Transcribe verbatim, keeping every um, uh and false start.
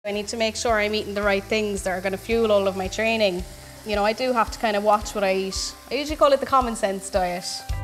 I need to make sure I'm eating the right things that are going to fuel all of my training. You know, I do have to kind of watch what I eat. I usually call it the common sense diet.